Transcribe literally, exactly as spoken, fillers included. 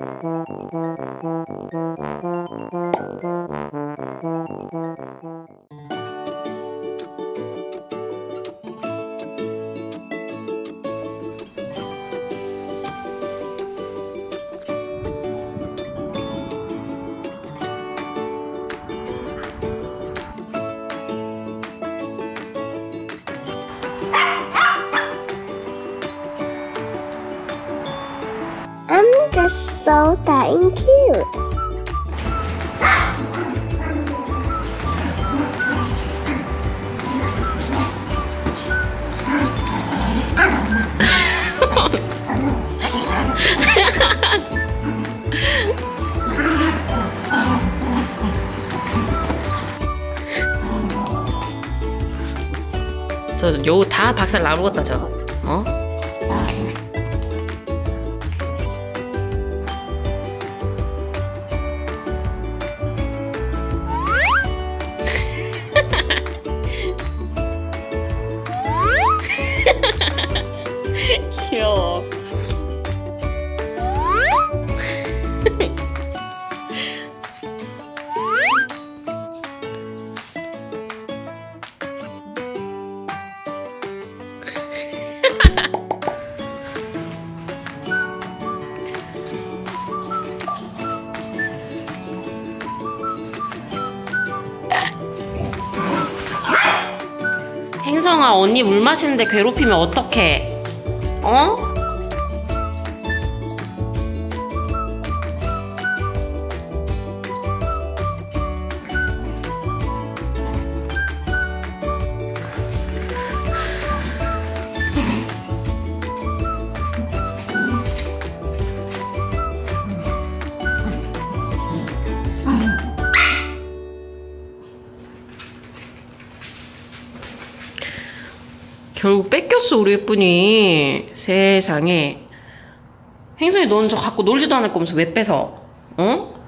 I'm just so dang cute. 저 요 다 박살 나버렸다 저. 어? 귀여워. 행성아, 언니 물 마시는데 괴롭히면 어떡해? 어? 결국 뺏겼어 우리 예쁜이. 세상에. 행성이 너는 저 갖고 놀지도 않을 거면서 왜 뺏어? 어?